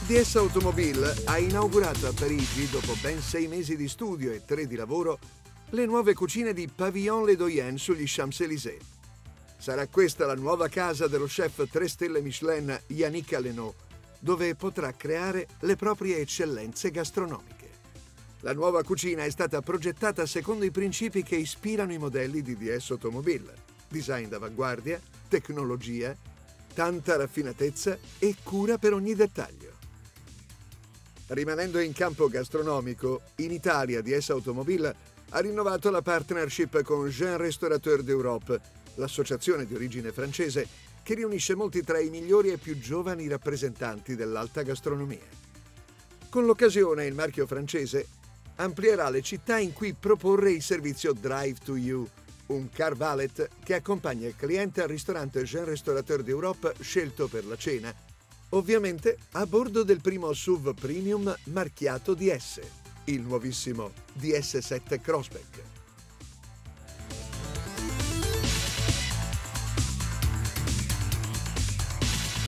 DS Automobile ha inaugurato a Parigi, dopo ben 6 mesi di studio e 3 di lavoro, le nuove cucine di Pavillon Le Doyen sugli Champs-Élysées. Sarà questa la nuova casa dello chef 3 stelle Michelin Yannick Allenot, dove potrà creare le proprie eccellenze gastronomiche. La nuova cucina è stata progettata secondo i principi che ispirano i modelli di DS Automobile: design d'avanguardia, tecnologia, tanta raffinatezza e cura per ogni dettaglio. Rimanendo in campo gastronomico, in Italia DS Automobile ha rinnovato la partnership con Jean Restaurateur d'Europe, l'associazione di origine francese che riunisce molti tra i migliori e più giovani rappresentanti dell'alta gastronomia. Con l'occasione, il marchio francese amplierà le città in cui proporre il servizio Drive to You, un car valet che accompagna il cliente al ristorante Jean Restaurateur d'Europe scelto per la cena, ovviamente a bordo del primo SUV premium marchiato DS, il nuovissimo DS7 Crossback.